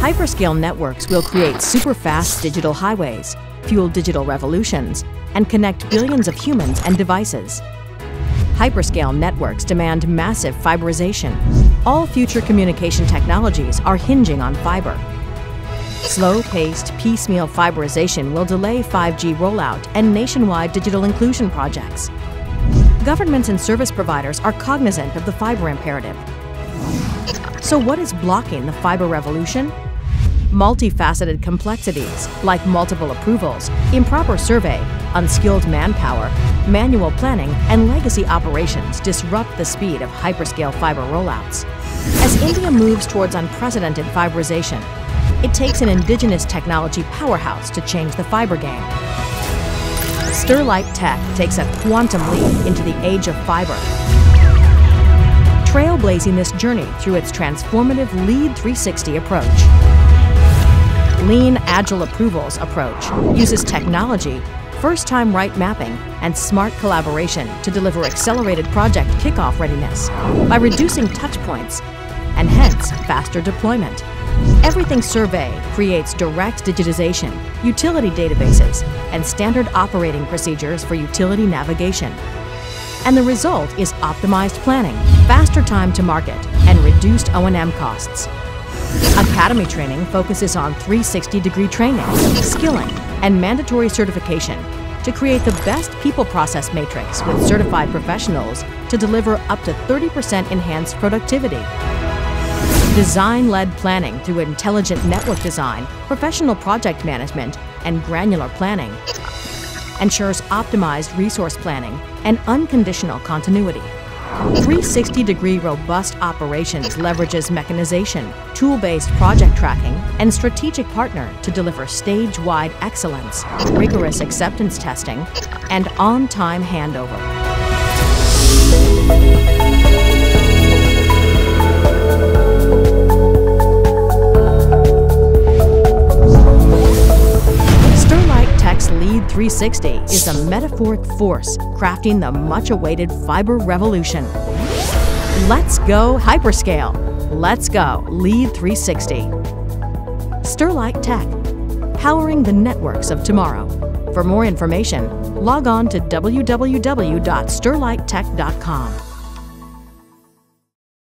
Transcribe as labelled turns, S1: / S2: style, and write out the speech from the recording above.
S1: Hyperscale networks will create super-fast digital highways, fuel digital revolutions, and connect billions of humans and devices. Hyperscale networks demand massive fiberization. All future communication technologies are hinging on fiber. Slow-paced, piecemeal fiberization will delay 5G rollout and nationwide digital inclusion projects. Governments and service providers are cognizant of the fiber imperative. So what is blocking the fiber revolution? Multifaceted complexities like multiple approvals, improper survey, unskilled manpower, manual planning, and legacy operations disrupt the speed of hyperscale fiber rollouts. As India moves towards unprecedented fiberization, it takes an indigenous technology powerhouse to change the fiber game. Sterlite Tech takes a quantum leap into the age of fiber, trailblazing this journey through its transformative Lead 360 approach. Lean Agile Approvals approach uses technology, first-time right mapping, and smart collaboration to deliver accelerated project kickoff readiness by reducing touch points and hence faster deployment. Everything Survey creates direct digitization, utility databases, and standard operating procedures for utility navigation. And the result is optimized planning, faster time to market, and reduced O&M costs. Academy training focuses on 360-degree training, skilling, and mandatory certification to create the best people process matrix with certified professionals to deliver up to 30% enhanced productivity. Design-led planning through intelligent network design, professional project management, and granular planning ensures optimized resource planning and unconditional continuity. 360-degree robust operations leverages mechanization, tool-based project tracking, and strategic partner to deliver stage-wide excellence, rigorous acceptance testing, and on-time handover. Sterlite Tech's Lead 360 is a metaphoric force crafting the much-awaited fiber revolution. Let's go Hyperscale. Let's go Lead 360. Sterlite Tech, powering the networks of tomorrow. For more information, log on to www.sterlitetech.com.